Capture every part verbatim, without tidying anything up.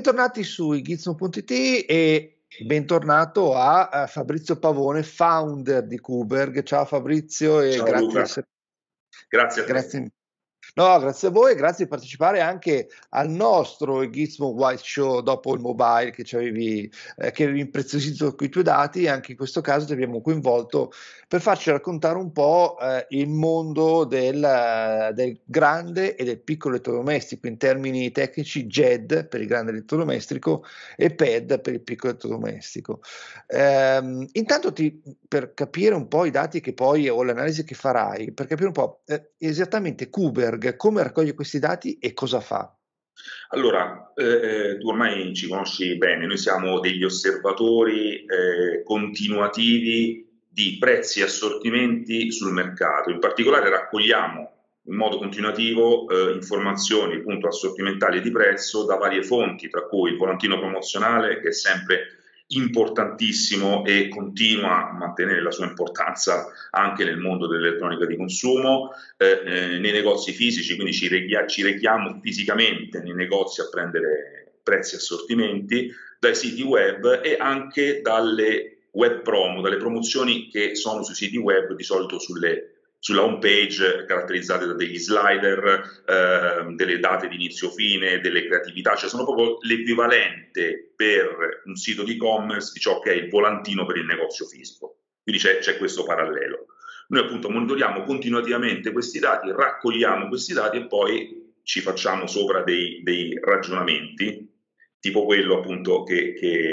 bentornati su Gizmo punto it e bentornato a, a Fabrizio Pavone, founder di Kuberg. Ciao Fabrizio e Ciao grazie di Luca, essere... grazie a te. Grazie. No, grazie a voi e grazie di partecipare anche al nostro Gizmo White Show dopo il mobile che ci avevi, eh, che avevi impreziosito con i tuoi dati, e anche in questo caso ti abbiamo coinvolto per farci raccontare un po' eh, il mondo del, eh, del grande e del piccolo elettrodomestico in termini tecnici: G E D per il grande elettrodomestico e P E D per il piccolo elettrodomestico. Ehm, intanto ti, per capire un po' i dati che poi o l'analisi che farai, per capire un po' eh, esattamente Kuberg come raccoglie questi dati e cosa fa. Allora, eh, tu ormai ci conosci bene, noi siamo degli osservatori eh, continuativi di prezzi e assortimenti sul mercato. In particolare raccogliamo in modo continuativo eh, informazioni appunto assortimentali e di prezzo da varie fonti, tra cui il volantino promozionale, che è sempre importantissimo e continua a mantenere la sua importanza anche nel mondo dell'elettronica di consumo, eh, eh, nei negozi fisici, quindi ci, reghia, ci rechiamo fisicamente nei negozi a prendere prezzi e assortimenti, dai siti web e anche dalle web promo, dalle promozioni che sono sui siti web, di solito sulle sulla home page, caratterizzate da degli slider, eh, delle date di inizio-fine, delle creatività, cioè sono proprio l'equivalente per un sito di e-commerce di ciò che è il volantino per il negozio fisico. Quindi c'è questo parallelo. Noi appunto monitoriamo continuativamente questi dati, raccogliamo questi dati e poi ci facciamo sopra dei, dei ragionamenti, tipo quello appunto che,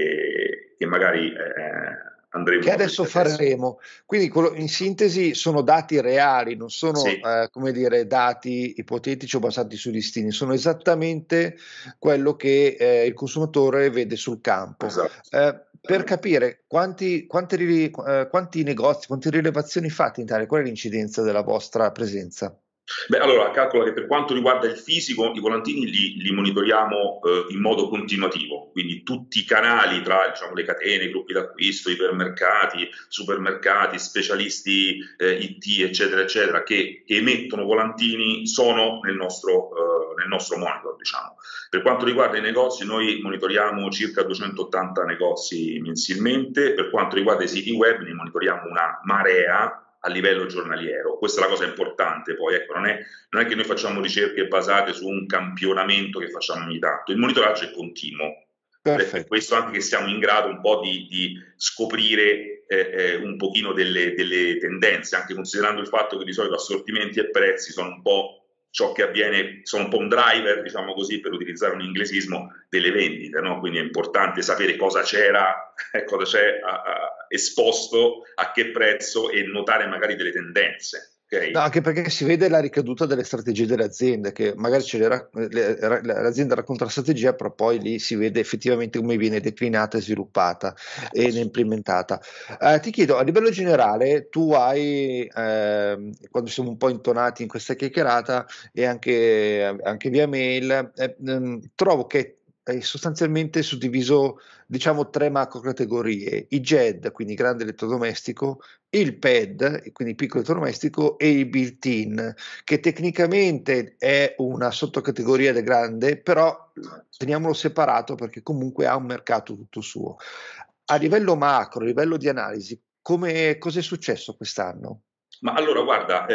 che, che magari eh, andremo Che a adesso vedere adesso. faremo. Quindi quello- in sintesi sono dati reali, non sono Sì, eh, come dire, dati ipotetici o basati su listini, sono esattamente quello che eh, il consumatore vede sul campo. esatto. Eh, per capire quanti, quante rilevi- eh, quanti negozi, quante rilevazioni fate in Italia, qual è l'incidenza della vostra presenza? Beh, allora, calcola che per quanto riguarda il fisico, i volantini li, li monitoriamo eh, in modo continuativo, quindi tutti i canali tra diciamo, le catene, i gruppi d'acquisto, ipermercati, supermercati, specialisti eh, I T, eccetera, eccetera, che, che emettono volantini sono nel nostro, eh, nel nostro monitor, diciamo. Per quanto riguarda i negozi, noi monitoriamo circa duecentottanta negozi mensilmente, per quanto riguarda i siti web ne monitoriamo una marea a livello giornaliero. Questa è la cosa importante, poi ecco, non è, non è che noi facciamo ricerche basate su un campionamento che facciamo ogni tanto, il monitoraggio è continuo. Per Perfetto. questo anche che siamo in grado un po' di, di scoprire eh, eh, un pochino delle, delle tendenze, anche considerando il fatto che di solito assortimenti e prezzi sono un po' ciò che avviene, sono un po' un driver, diciamo così, per utilizzare un inglesismo, delle vendite, no? Quindi è importante sapere cosa c'era, cosa c'è a, a, esposto, a che prezzo e notare magari delle tendenze. No, Okay? anche perché si vede la ricaduta delle strategie delle aziende, che magari ce le ra- le- l'azienda racconta la strategia, però poi lì si vede effettivamente come viene declinata e sviluppata e implementata. Eh, ti chiedo, a livello generale, tu hai, ehm, quando siamo un po' intonati in questa chiacchierata e anche, anche via mail, eh, ehm, trovo che è sostanzialmente suddiviso, diciamo, tre macro categorie: i G E D, quindi grande elettrodomestico, il P E D, quindi piccolo elettrodomestico, e il built-in, che tecnicamente è una sottocategoria del grande, però teniamolo separato perché comunque ha un mercato tutto suo. A livello macro, a livello di analisi, come, cosa è successo quest'anno? Ma allora, guarda,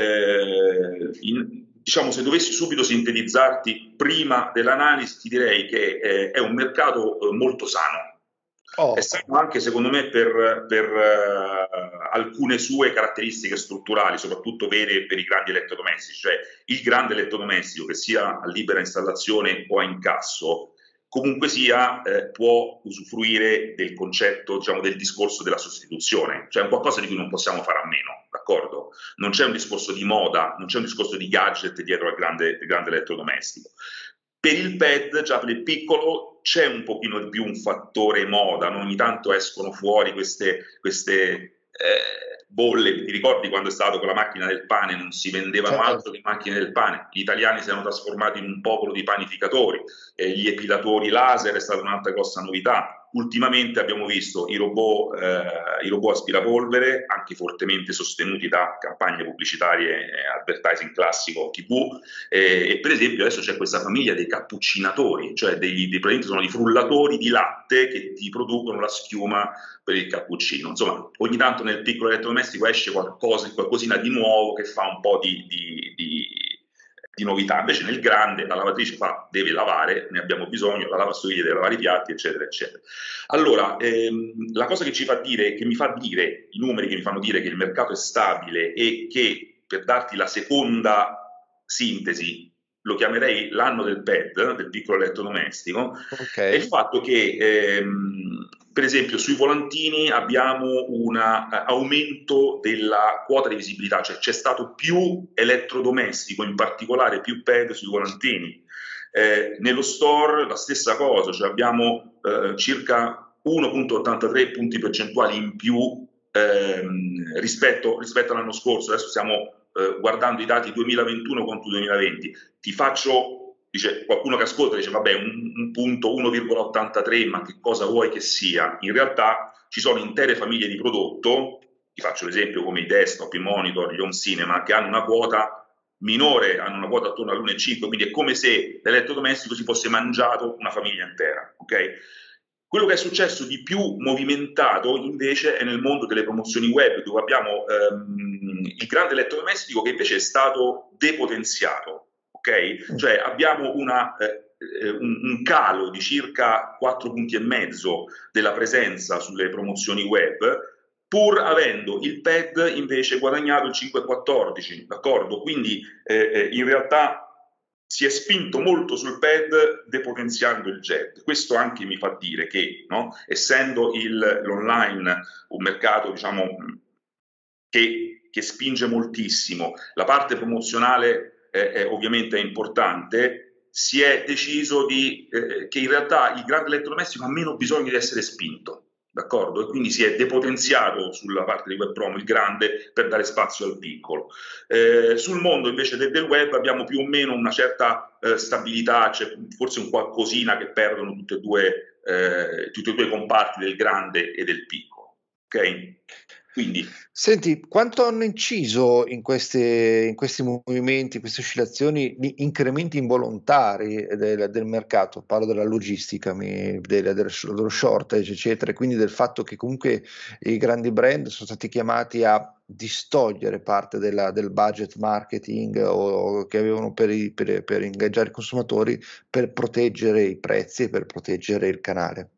eh, in- diciamo, se dovessi subito sintetizzarti prima dell'analisi, ti direi che eh, è un mercato eh, molto sano. È Oh, sano anche, secondo me, per, per eh, alcune sue caratteristiche strutturali, soprattutto vere per i grandi elettrodomestici. Cioè, il grande elettrodomestico, che sia a libera installazione o a incasso, comunque sia, eh, può usufruire del concetto, diciamo, del discorso della sostituzione, cioè un qualcosa di cui non possiamo fare a meno, d'accordo? Non c'è un discorso di moda, non c'è un discorso di gadget dietro al grande, al grande elettrodomestico. Per il P E D, già per il piccolo, c'è un pochino di più un fattore moda, no? Ogni tanto escono fuori queste, queste eh, bolle. Ti ricordi quando è stato con la macchina del pane? Non si vendevano altro certo. che macchine del pane. Gli italiani si erano trasformati in un popolo di panificatori, eh, gli epilatori laser è stata un'altra grossa novità. ultimamente abbiamo visto i robot, eh, i robot aspirapolvere, anche fortemente sostenuti da campagne pubblicitarie, eh, advertising classico T V, eh, e per esempio adesso c'è questa famiglia dei cappuccinatori, cioè dei, dei, praticamente sono dei frullatori di latte che ti producono la schiuma per il cappuccino. Insomma, ogni tanto nel piccolo elettrodomestico esce qualcosa, qualcosina di nuovo che fa un po' di, di, di di novità. Invece nel grande la lavatrice fa, deve lavare, ne abbiamo bisogno, la lavastoviglie deve lavare i piatti, eccetera, eccetera. Allora, ehm, la cosa che ci fa dire, che mi fa dire, i numeri che mi fanno dire che il mercato è stabile e che, per darti la seconda sintesi, lo chiamerei l'anno del pad, del piccolo elettrodomestico, Okay. è il fatto che, ehm, per esempio, sui volantini abbiamo un uh, aumento della quota di visibilità, cioè c'è stato più elettrodomestico, in particolare più pad sui volantini. Eh, nello store la stessa cosa, cioè abbiamo eh, circa uno virgola ottantatré punti percentuali in più ehm, rispetto, rispetto all'anno scorso. Adesso stiamo eh, guardando i dati duemilaventuno contro duemilaventi. Ti faccio, dice qualcuno che ascolta, dice vabbè un, un punto uno virgola ottantatré, ma che cosa vuoi che sia? In realtà ci sono intere famiglie di prodotto, ti faccio l'esempio come i desktop, i monitor, gli home cinema, che hanno una quota minore, hanno una quota attorno all'uno virgola cinque, quindi è come se l'elettrodomestico si fosse mangiato una famiglia intera, ok? Quello che è successo di più movimentato invece è nel mondo delle promozioni web, dove abbiamo ehm, il grande elettrodomestico che invece è stato depotenziato, ok? Cioè abbiamo una, eh, un, un calo di circa quattro punti e mezzo della presenza sulle promozioni web, pur avendo il pad invece guadagnato il cinque virgola quattordici, d'accordo? Quindi eh, in realtà si è spinto molto sul pad depotenziando il jet. Questo anche mi fa dire che, no, essendo l'online un mercato, diciamo, che, che spinge moltissimo, la parte promozionale eh, è, ovviamente è importante, si è deciso di, eh, che in realtà il grande elettrodomestico ha meno bisogno di essere spinto. D'accordo? E quindi si è depotenziato sulla parte di web promo il grande per dare spazio al piccolo. Eh, sul mondo invece del, del web abbiamo più o meno una certa eh, stabilità, c'è forse un qualcosina che perdono tutte e due, eh, tutti e due i comparti del grande e del piccolo. Ok? Quindi, senti, quanto hanno inciso in, queste, in questi movimenti, queste oscillazioni, gli incrementi involontari del, del mercato? Parlo della logistica, mi, del, dello shortage, eccetera, e quindi del fatto che comunque i grandi brand sono stati chiamati a distogliere parte della, del budget marketing o, che avevano per, i, per, per ingaggiare i consumatori per proteggere i prezzi, per proteggere il canale.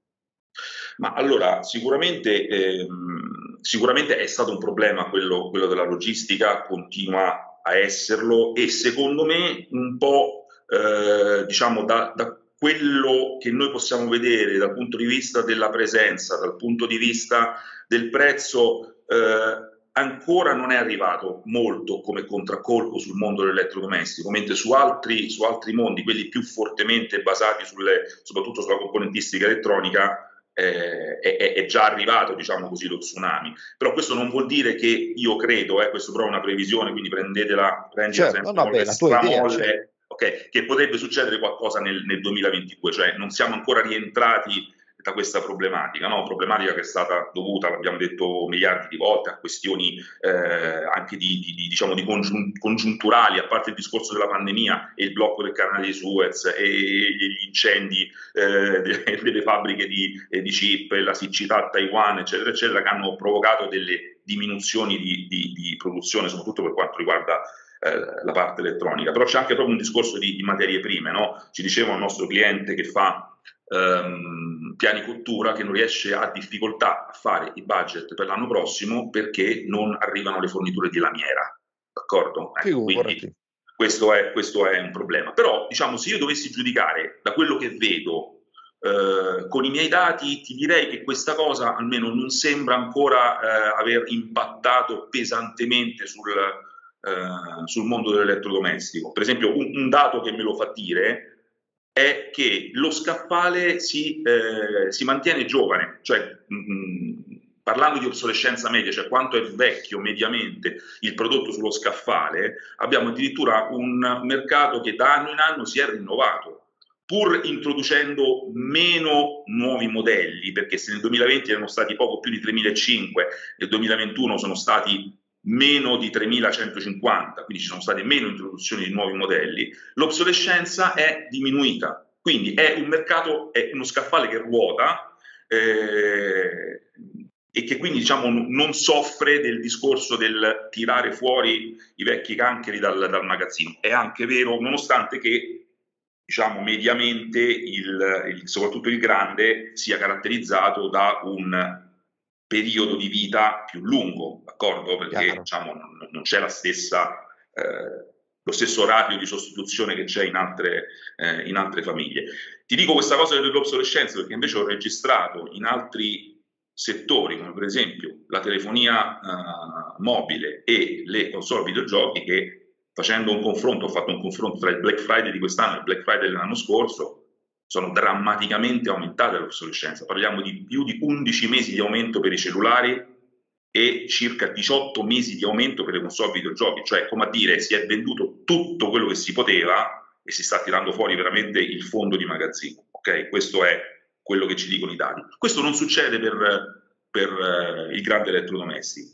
Ma allora, sicuramente, ehm, sicuramente è stato un problema quello, quello della logistica, continua a esserlo e secondo me un po' eh, diciamo da, da quello che noi possiamo vedere dal punto di vista della presenza, dal punto di vista del prezzo, eh, ancora non è arrivato molto come contraccolpo sul mondo dell'elettrodomestico, mentre su altri, su altri mondi, quelli più fortemente basati sulle, soprattutto sulla componentistica elettronica, Eh, è, è già arrivato, diciamo così, lo tsunami. Però questo non vuol dire che io credo, eh, questo però è una previsione, quindi prendetela, prendila Certo, sempre no, con beh, le la tua idea, certo. stramolle, okay, che potrebbe succedere qualcosa nel, nel duemilaventidue, cioè non siamo ancora rientrati da questa problematica, no? Problematica che è stata dovuta, l'abbiamo detto miliardi di volte, a questioni eh, anche di, di, di, diciamo, di congiun congiunturali, a parte il discorso della pandemia e il blocco del canale di Suez e gli incendi eh, delle, delle fabbriche di, eh, di chip, la siccità a Taiwan, eccetera, eccetera, che hanno provocato delle diminuzioni di, di, di produzione, soprattutto per quanto riguarda eh, la parte elettronica. Però c'è anche proprio un discorso di, di materie prime, no? Ci diceva un nostro cliente che fa Um, piani cottura, che non riesce, a difficoltà a fare i budget per l'anno prossimo perché non arrivano le forniture di lamiera, d'accordo? Ecco, quindi questo è, questo è un problema. Però, diciamo, se io dovessi giudicare da quello che vedo eh, con i miei dati, ti direi che questa cosa almeno non sembra ancora eh, aver impattato pesantemente sul, eh, sul mondo dell'elettrodomestico. Per esempio, un, un dato che me lo fa dire è che lo scaffale si, eh, si mantiene giovane, cioè mh, parlando di obsolescenza media, cioè quanto è vecchio mediamente il prodotto sullo scaffale, abbiamo addirittura un mercato che da anno in anno si è rinnovato. pur introducendo meno nuovi modelli, perché se nel duemilaventi erano stati poco più di tremilacinquecento, nel duemilaventuno sono stati meno di tremilacentocinquanta, quindi ci sono state meno introduzioni di nuovi modelli, l'obsolescenza è diminuita. Quindi è un mercato, è uno scaffale che ruota eh, e che quindi diciamo non soffre del discorso del tirare fuori i vecchi cancheri dal, dal magazzino. È anche vero, nonostante che diciamo mediamente il, il, soprattutto il grande sia caratterizzato da un periodo di vita più lungo, d'accordo? Perché diciamo, non, non c'è la stessa, eh, lo stesso ratio di sostituzione che c'è in altre, eh, in altre famiglie. Ti dico questa cosa dell'obsolescenza perché invece ho registrato in altri settori, come per esempio la telefonia eh, mobile e le console videogiochi, che facendo un confronto, ho fatto un confronto tra il Black Friday di quest'anno e il Black Friday dell'anno scorso, sono drammaticamente aumentate l'obsolescenza. Parliamo di più di undici mesi di aumento per i cellulari e circa diciotto mesi di aumento per le console videogiochi, cioè come a dire si è venduto tutto quello che si poteva e si sta tirando fuori veramente il fondo di magazzino. Okay? Questo è quello che ci dicono i dati. Questo non succede per, per uh, il grande elettrodomestico.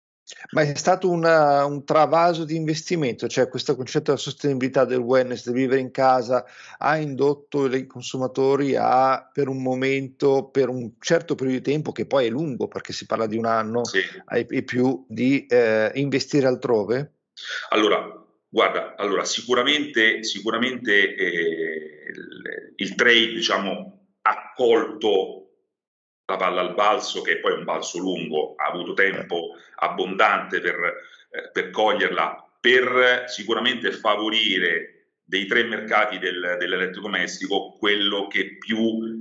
Ma è stato una, un travaso di investimento, cioè questo concetto della sostenibilità, del wellness, del vivere in casa, ha indotto i consumatori a, per un momento, per un certo periodo di tempo, che poi è lungo perché si parla di un anno sì. e più, di eh, investire altrove? Allora, guarda, allora, sicuramente, sicuramente eh, il, il trade, diciamo, ha colto la palla al balzo, che poi è un balzo lungo, ha avuto tempo abbondante per, eh, per coglierla, per sicuramente favorire dei tre mercati del, dell'elettrodomestico quello che più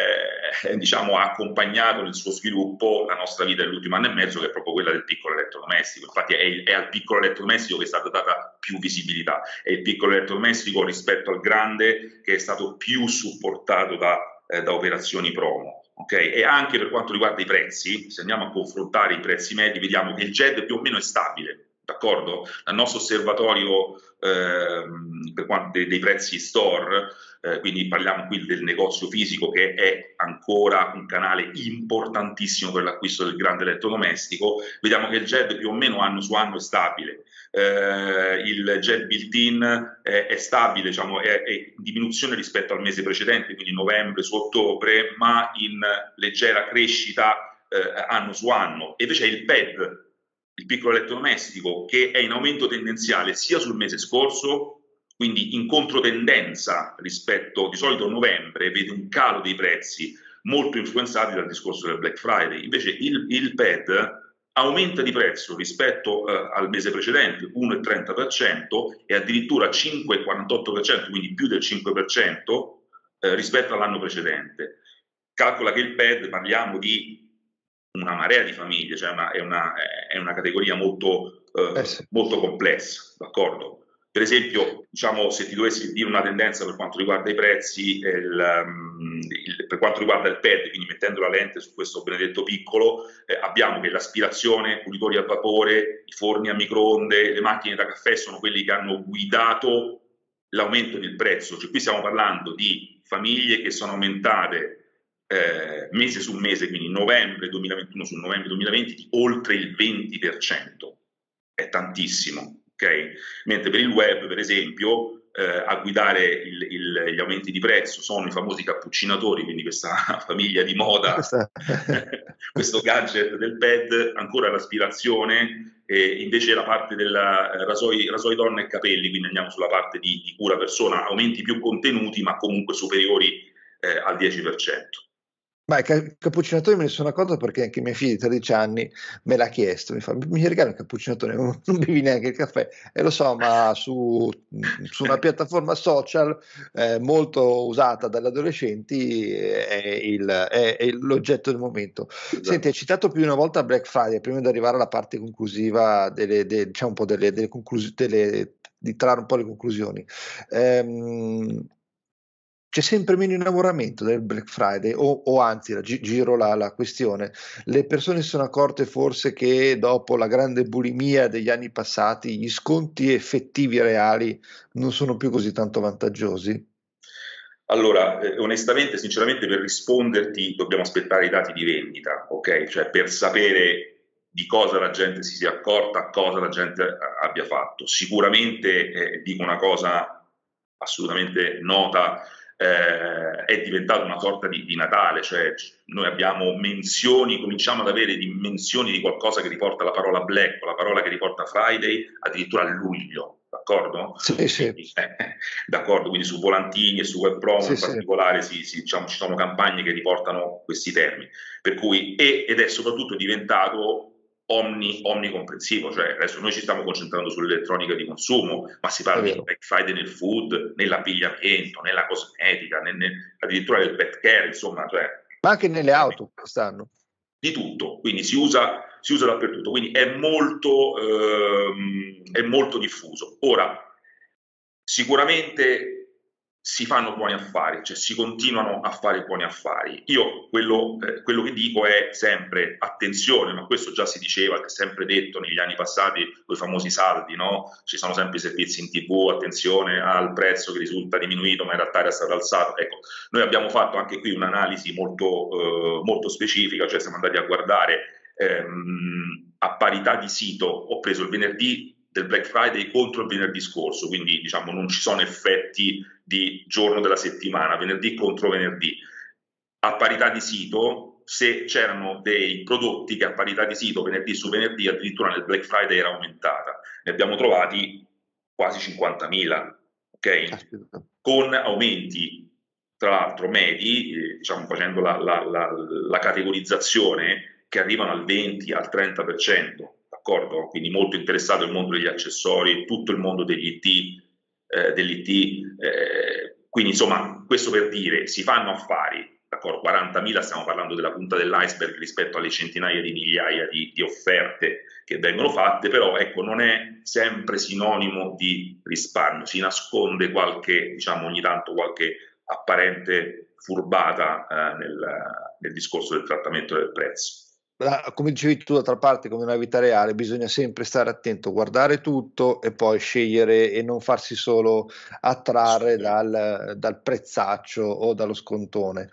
eh, diciamo, ha accompagnato nel suo sviluppo la nostra vita nell'ultimo anno e mezzo, che è proprio quella del piccolo elettrodomestico. Infatti è, è al piccolo elettrodomestico che è stata data più visibilità, è il piccolo elettrodomestico rispetto al grande che è stato più supportato da, eh, da operazioni promo. Okay? E anche per quanto riguarda i prezzi, se andiamo a confrontare i prezzi medi, vediamo che il G E D più o meno è stabile, d'accordo? Dal nostro osservatorio ehm, per quanto dei, dei prezzi store, eh, quindi parliamo qui del negozio fisico, che è ancora un canale importantissimo per l'acquisto del grande elettrodomestico, vediamo che il G E D più o meno anno su anno è stabile. Eh, il G E D built-in è, è stabile, diciamo, è, è in diminuzione rispetto al mese precedente, quindi novembre su ottobre, ma in leggera crescita eh, anno su anno. E invece è il P E D, il piccolo elettrodomestico, che è in aumento tendenziale sia sul mese scorso, quindi in controtendenza rispetto, di solito novembre vede un calo dei prezzi molto influenzati dal discorso del Black Friday. Invece il, il P E D aumenta di prezzo rispetto eh, al mese precedente uno virgola trenta per cento e addirittura cinque virgola quarantotto per cento, quindi più del cinque per cento eh, rispetto all'anno precedente. Calcola che il P E D, parliamo di una marea di famiglie, cioè una, è, una, è una categoria molto, eh, eh sì. molto complessa, d'accordo? Per esempio, diciamo, se ti dovessi dire una tendenza per quanto riguarda i prezzi, il, um, il, per quanto riguarda il P E D, quindi mettendo la lente su questo benedetto piccolo, eh, abbiamo che l'aspirazione, pulitori a vapore, i forni a microonde, le macchine da caffè sono quelli che hanno guidato l'aumento del prezzo. Cioè, qui stiamo parlando di famiglie che sono aumentate Eh, mese su mese, quindi novembre duemilaventuno su novembre duemilaventi, di oltre il venti per cento. È tantissimo, ok? Mentre per il web, per esempio, eh, a guidare il, il, gli aumenti di prezzo sono i famosi cappuccinatori, quindi questa famiglia di moda, questo gadget del P E D, ancora l'aspirazione, e invece la parte della eh, rasoi, rasoi donna e capelli, quindi andiamo sulla parte di, di cura persona, aumenti più contenuti ma comunque superiori eh, al dieci per cento. Ma il cappuccinatore me ne sono accorto perché anche mia figlia di tredici anni me l'ha chiesto, mi fa, mi regali un cappuccinatore, non, non bevi neanche il caffè, e lo so, ma su, su una piattaforma social eh, molto usata dagli adolescenti è, il, è, è l'oggetto del momento. Esatto. Senti, hai citato più di una volta Black Friday, prima di arrivare alla parte conclusiva, delle, de, diciamo un po' delle, delle conclusioni, delle, di trarre un po' le conclusioni. Ehm, C'è sempre meno innamoramento del Black Friday, o, o anzi, la, gi- giro la, la questione, le persone si sono accorte forse che dopo la grande bulimia degli anni passati gli sconti effettivi reali non sono più così tanto vantaggiosi? Allora, eh, onestamente, sinceramente, per risponderti dobbiamo aspettare i dati di vendita, ok? Cioè per sapere di cosa la gente si sia accorta, cosa la gente eh, abbia fatto. Sicuramente, eh, dico una cosa assolutamente nota, eh, è diventato una sorta di, di Natale, cioè noi abbiamo menzioni, cominciamo ad avere menzioni di qualcosa che riporta la parola Black o la parola che riporta Friday addirittura a luglio, d'accordo? Sì, sì, Quindi, eh, d'accordo, quindi su volantini e su web promo sì, in sì, particolare si, si, diciamo, ci sono campagne che riportano questi termini, per cui, e, ed è soprattutto diventato omni, omnicomprensivo, cioè adesso noi ci stiamo concentrando sull'elettronica di consumo, ma si è parla di vero. Black Friday nel food, nell'abbigliamento, nella cosmetica, nel, nel, addirittura nel pet care, insomma, cioè, Ma anche nelle auto quest'anno. di tutto, quindi si usa, si usa dappertutto, quindi è molto, ehm, è molto diffuso. Ora, sicuramente si fanno buoni affari, cioè si continuano a fare buoni affari. Io quello, eh, quello che dico è sempre attenzione, ma questo già si diceva, si è sempre detto negli anni passati, con i famosi saldi, no? Ci sono sempre i servizi in tivù, attenzione al prezzo che risulta diminuito, ma in realtà era stato alzato. Ecco, noi abbiamo fatto anche qui un'analisi molto, eh, molto specifica, cioè siamo andati a guardare ehm, a parità di sito, ho preso il venerdì del Black Friday contro il venerdì scorso, quindi diciamo non ci sono effetti di giorno della settimana, venerdì contro venerdì. A parità di sito, se c'erano dei prodotti che a parità di sito venerdì su venerdì addirittura nel Black Friday era aumentata, ne abbiamo trovati quasi cinquantamila, ok? Caspita. Con aumenti tra l'altro medi, eh, diciamo facendo la, la, la, la categorizzazione, che arrivano al venti, al trenta per cento, d'accordo? Quindi molto interessato il mondo degli accessori, tutto il mondo degli I T, eh, dell'I T, eh, quindi insomma questo per dire, si fanno affari, d'accordo? quarantamila stiamo parlando della punta dell'iceberg rispetto alle centinaia di migliaia di, di offerte che vengono fatte, però ecco non è sempre sinonimo di risparmio, si nasconde qualche, diciamo ogni tanto qualche apparente furbata eh, nel, nel discorso del trattamento del prezzo. Come dicevi tu, d'altra parte, come nella vita reale, bisogna sempre stare attento, guardare tutto e poi scegliere e non farsi solo attrarre dal, dal prezzaccio o dallo scontone.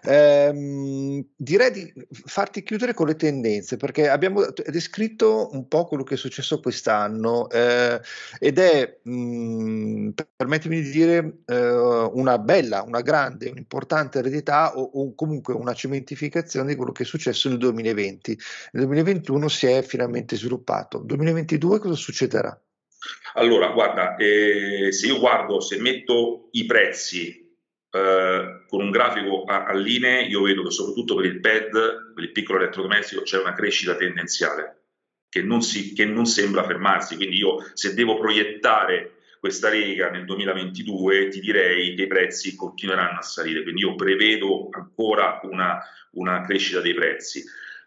Ehm, direi di farti chiudere con le tendenze, perché abbiamo descritto un po' quello che è successo quest'anno eh, ed è, mh, permettimi di dire, eh, una bella, una grande, un'importante eredità o, o comunque una cementificazione di quello che è successo nel duemilaventi. Nel duemilaventuno si è finalmente sviluppato. duemilaventidue cosa succederà? Allora, guarda, eh, se io guardo, se metto i prezzi eh, con un grafico a, a linee, io vedo che soprattutto per il P E D, per il piccolo elettrodomestico, c'è una crescita tendenziale che non, si, che non sembra fermarsi. Quindi io, se devo proiettare questa riga nel duemilaventidue, ti direi che i prezzi continueranno a salire. Quindi io prevedo ancora una, una crescita dei prezzi.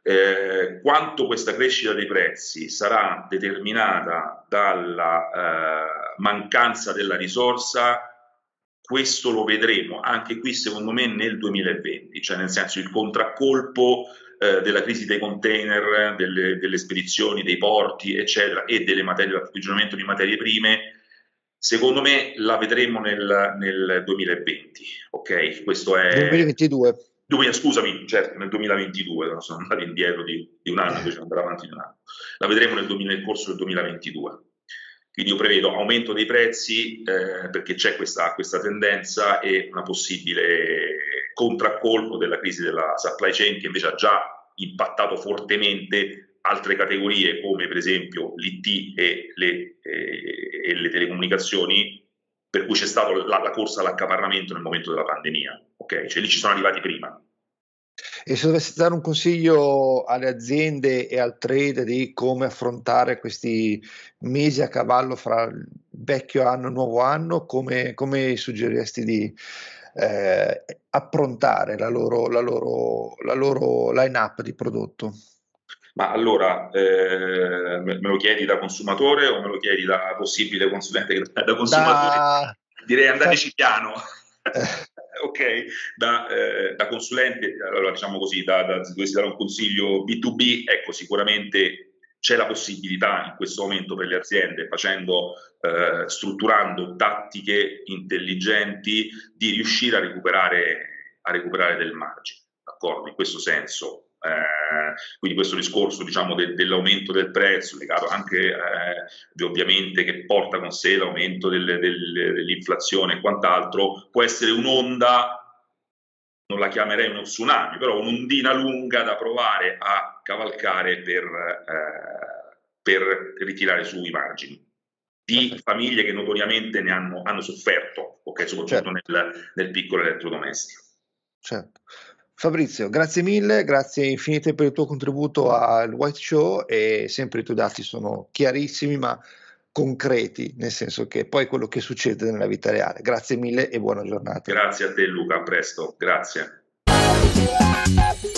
Eh, quanto questa crescita dei prezzi sarà determinata dalla eh, mancanza della risorsa, questo lo vedremo anche qui secondo me nel duemilaventi, cioè nel senso il contraccolpo eh, della crisi dei container, delle, delle spedizioni, dei porti, eccetera, e delle materie, l'approvvigionamento di materie prime, secondo me la vedremo nel, nel duemilaventi, ok? Questo è duemilaventidue. Scusami, certo, nel duemilaventidue, sono andati indietro di, di un anno, invece andare avanti di un anno. La vedremo nel, nel corso del duemilaventidue. Quindi io prevedo aumento dei prezzi eh, perché c'è questa, questa tendenza e una possibile contraccolpo della crisi della supply chain che invece ha già impattato fortemente altre categorie come per esempio l'I T e le, eh, e le telecomunicazioni, per cui c'è stata la, la corsa all'accaparramento nel momento della pandemia, ok? Cioè lì ci sono arrivati prima. E se dovessi dare un consiglio alle aziende e al trade di come affrontare questi mesi a cavallo fra il vecchio anno e il nuovo anno, come, come suggeriresti di eh, approntare la loro, la loro, la loro line-up di prodotto? Ma allora, eh, me lo chiedi da consumatore o me lo chiedi da possibile consulente? Da consumatore Da... direi fa- andateci piano, eh, ok? Da, eh, da consulente, allora diciamo così, da, da, se dovessi dare un consiglio B due B, ecco, sicuramente c'è la possibilità in questo momento per le aziende, facendo, eh, strutturando tattiche intelligenti, di riuscire a recuperare, a recuperare del margine, d'accordo? In questo senso. Eh, quindi questo discorso, diciamo, de, dell'aumento del prezzo legato anche eh, ovviamente, che porta con sé l'aumento del, del, dell'inflazione e quant'altro, può essere un'onda, non la chiamerei uno tsunami, però un'ondina lunga da provare a cavalcare per, eh, per ritirare su i margini di Perfetto. Famiglie che notoriamente ne hanno, hanno sofferto, okay, soprattutto certo. nel, nel piccolo elettrodomestico. Certo. Fabrizio, grazie mille, grazie infinite per il tuo contributo al White Show, e sempre i tuoi dati sono chiarissimi ma concreti, nel senso che poi quello che succede nella vita reale. Grazie mille e buona giornata. Grazie a te Luca, a presto, grazie.